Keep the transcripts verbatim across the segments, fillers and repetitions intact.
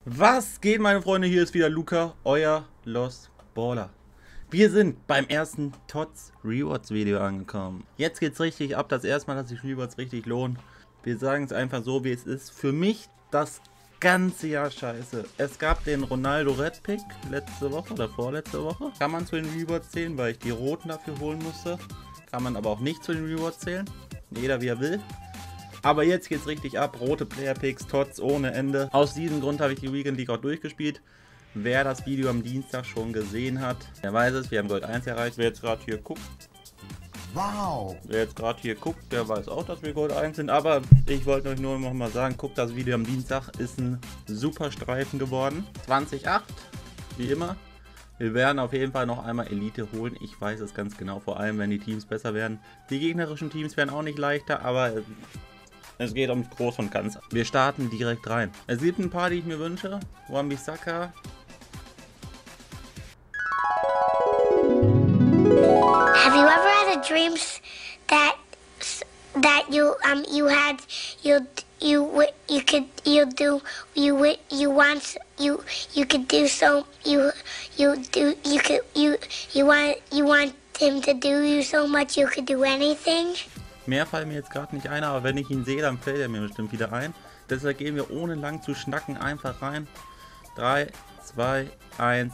Was geht, meine Freunde? Hier ist wieder Luca, euer Lost Baller. Wir sind beim ersten T O T S Rewards Video angekommen. Jetzt geht's richtig ab. Das erste Mal, dass sich Rewards richtig lohnen. Wir sagen es einfach so, wie es ist. Für mich das ganze Jahr scheiße. Es gab den Ronaldo Red Pick letzte Woche oder vorletzte Woche. Kann man zu den Rewards zählen, weil ich die roten dafür holen musste. Kann man aber auch nicht zu den Rewards zählen. Jeder wie er will. Aber jetzt geht's richtig ab. Rote Player Picks, T O T S ohne Ende. Aus diesem Grund habe ich die Weekend League auch durchgespielt. Wer das Video am Dienstag schon gesehen hat, der weiß es. Wir haben Gold eins erreicht. Wer jetzt gerade hier guckt, wow. Wer jetzt gerade hier guckt, der weiß auch, dass wir Gold eins sind. Aber ich wollte euch nur noch mal sagen, guckt das Video am Dienstag. Ist ein super Streifen geworden. zwanzig acht, wie immer. Wir werden auf jeden Fall noch einmal Elite holen. Ich weiß es ganz genau, vor allem wenn die Teams besser werden. Die gegnerischen Teams werden auch nicht leichter, aber es geht ums Groß und Ganz. Wir starten direkt rein. Es gibt ein paar, die ich mir wünsche. Wan-Bissaka. Have you ever had a dreams that that you um you had you you wi- you could you do you wi- you want you you could do so you you do you could you you want you want him to do you so much you could do anything? Mehr fallen mir jetzt gerade nicht ein, aber wenn ich ihn sehe, dann fällt er mir bestimmt wieder ein. Deshalb gehen wir ohne lang zu schnacken einfach rein. drei, zwei, eins.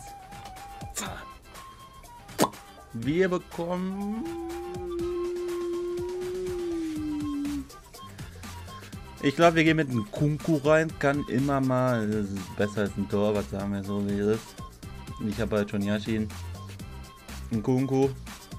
Wir bekommen... Ich glaube, wir gehen mit einem Kunku rein. Kann immer mal... Das ist besser als ein Tor, was sagen wir so, wie es ist. Ich habe halt schon Yashin. Ein Kunku.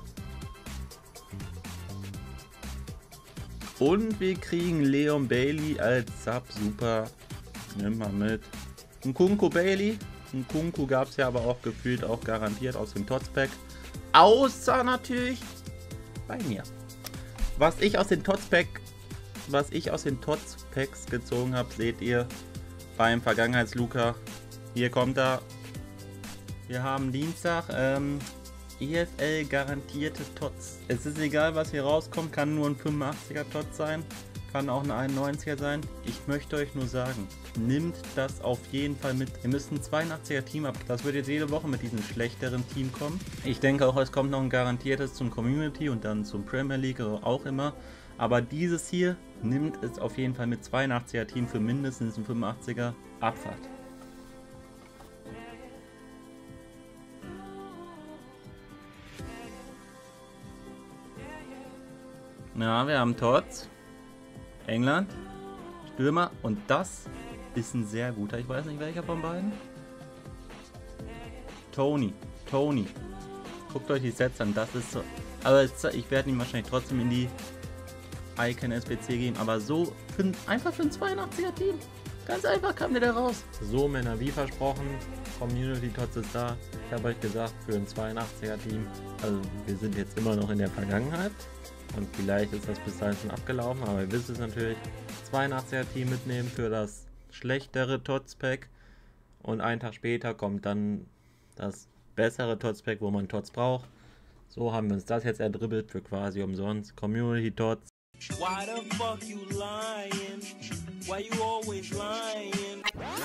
Und wir kriegen Leon Bailey als Sub. Super. Nimm mal mit. Ein Kunku Bailey. Ein Kunku gab es ja aber auch gefühlt auch garantiert aus dem T O T S-Pack. Außer natürlich bei mir. Was ich aus den T O T S-Pack, was ich aus den T O T S-Packs gezogen habe, seht ihr beim Vergangenheits-Luca. Hier kommt er. Wir haben Dienstag. Ähm, E F L garantierte T O T S. Es ist egal, was hier rauskommt, kann nur ein fünfundachtziger T O T S sein, kann auch ein einundneunziger sein. Ich möchte euch nur sagen, nimmt das auf jeden Fall mit. Ihr müsst ein zweiundachtziger Team ab. Das wird jetzt jede Woche mit diesem schlechteren Team kommen. Ich denke auch, es kommt noch ein garantiertes zum Community und dann zum Premier League oder auch immer. Aber dieses hier nimmt es auf jeden Fall mit zweiundachtziger Team für mindestens ein fünfundachtziger Abfahrt. Ja, wir haben T O T S, England, Stürmer und das ist ein sehr guter, ich weiß nicht welcher von beiden. Tony, Tony. Guckt euch die Sets an, das ist so. Aber ich werde ihn wahrscheinlich trotzdem in die Icon S B C geben, aber so für ein, einfach für ein zweiundachtziger Team. Ganz einfach kam der da raus. So Männer, wie versprochen, Community T O T S ist da. Ich habe euch gesagt, für ein zweiundachtziger Team, also wir sind jetzt immer noch in der Vergangenheit. Und vielleicht ist das bis dahin schon abgelaufen, aber ihr wisst es natürlich. zweiundachtziger Team mitnehmen für das schlechtere T O T S-Pack. Und einen Tag später kommt dann das bessere T O T S-Pack, wo man T O T S braucht. So haben wir uns das jetzt erdribbelt für quasi umsonst. Community T O T S. Why the fuck you lying? Why you always lying?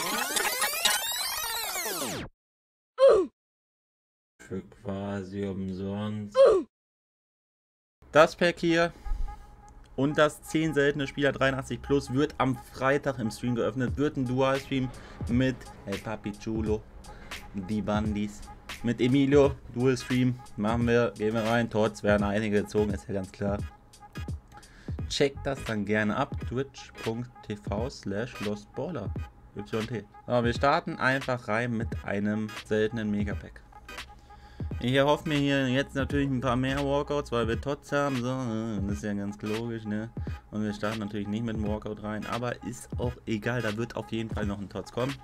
Für quasi umsonst. Das Pack hier und das zehn seltene Spieler dreiundachtzig plus wird am Freitag im Stream geöffnet. Wird ein Dual-Stream mit El Papi Chulo, die Bandis, mit Emilio. Dual-Stream machen wir, gehen wir rein. T O T S werden einige gezogen, ist ja ganz klar. Checkt das dann gerne ab. twitch punkt tv slash lostballer. Y T. So, wir starten einfach rein mit einem seltenen Megapack. Ich erhoffe mir hier jetzt natürlich ein paar mehr Walkouts, weil wir T O T S haben, so, das ist ja ganz logisch, ne? Und wir starten natürlich nicht mit einem Walkout rein, aber ist auch egal, da wird auf jeden Fall noch ein T O T S kommen.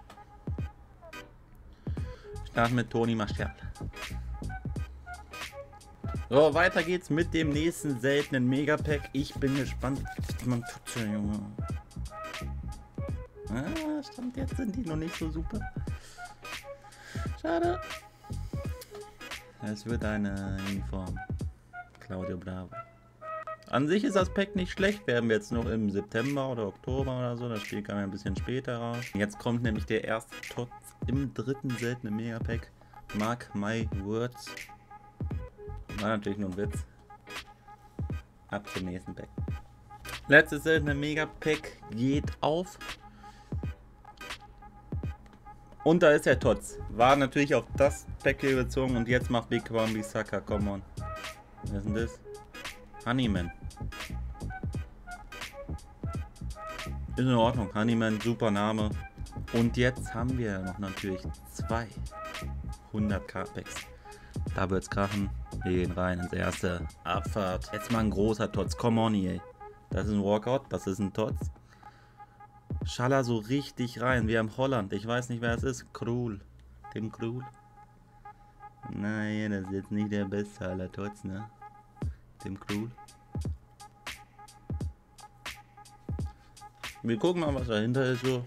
Wir starten mit Toni Martial. So, weiter geht's mit dem nächsten seltenen Megapack. Ich bin gespannt. Man tut schon, Junge. Ah, Stand jetzt sind die noch nicht so super. Schade. Es wird eine Uniform. Claudio Bravo. An sich ist das Pack nicht schlecht. Werden wir jetzt noch im September oder Oktober oder so. Das Spiel kam ja ein bisschen später raus. Jetzt kommt nämlich der erste T O T S im dritten seltenen Megapack. Mark my words. War natürlich nur ein Witz. Ab zum nächsten Pack. Letztes seltene Megapack geht auf. Und da ist der T O T S. War natürlich auf das Pack hier bezogen und jetzt macht Big Wambi Sucker. Come on. Was ist denn das? Honeyman. Ist in Ordnung. Honeyman, super Name. Und jetzt haben wir noch natürlich zwei hundert K Packs. Da wird's krachen. Wir gehen rein ins erste. Abfahrt. Jetzt mal ein großer T O T S. Come on, ey. Das ist ein Walkout. Das ist ein T O T S. Schaller so richtig rein. Wir haben Holland. Ich weiß nicht, wer es ist. Krul. Tim Krul. Nein, das ist jetzt nicht der beste aller T O T S, ne? Tim Krul. Wir gucken mal, was dahinter ist so.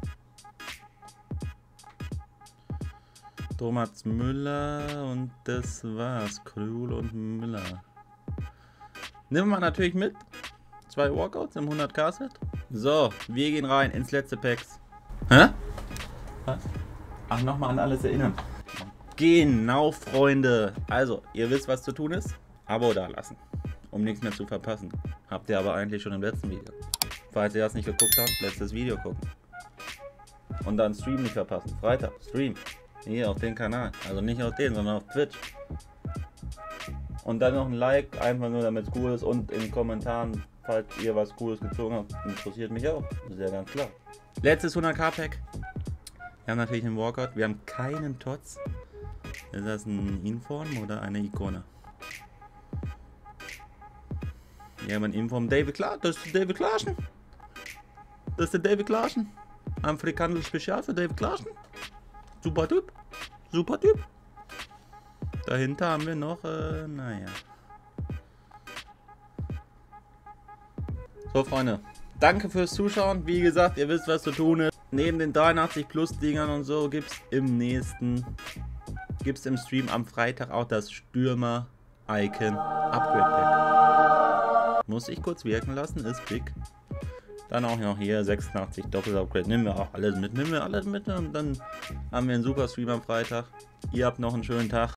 Thomas Müller und das war's. Krul und Müller. Nehmen wir natürlich mit. Zwei Walkouts im hundert K Set. So, wir gehen rein ins letzte Packs. Hä? Was? Ach, nochmal an alles erinnern. Genau, Freunde. Also, ihr wisst, was zu tun ist. Abo dalassen, um nichts mehr zu verpassen. Habt ihr aber eigentlich schon im letzten Video. Falls ihr das nicht geguckt habt, letztes Video gucken. Und dann Stream nicht verpassen. Freitag, Stream. Hier auf den Kanal. Also nicht auf den, sondern auf Twitch. Und dann noch ein Like, einfach nur damit es cool ist. Und in den Kommentaren, falls ihr was Cooles gezogen habt, interessiert mich auch. Das ist ja ganz klar. Letztes hundert K Pack. Wir haben natürlich einen Walkout. Wir haben keinen T O T S. Ist das ein Inform oder eine Ikone? Wir haben ein Inform David Clark. Das ist David Clarkson. Das ist der David Clarkson. Afrikanisches Spezial für David Clarkson. Super Typ. Super Typ. Dahinter haben wir noch, äh, naja. So, Freunde. Danke fürs Zuschauen. Wie gesagt, ihr wisst, was zu tun ist. Neben den dreiundachtzig Plus Dingern und so gibt es im nächsten, gibt es im Stream am Freitag auch das Stürmer Icon Upgrade Pack. Muss ich kurz wirken lassen, ist big. Dann auch noch hier sechsundachtzig Doppel-Upgrade. Nehmen wir auch alles mit. Nehmen wir alles mit und dann haben wir einen super Stream am Freitag. Ihr habt noch einen schönen Tag.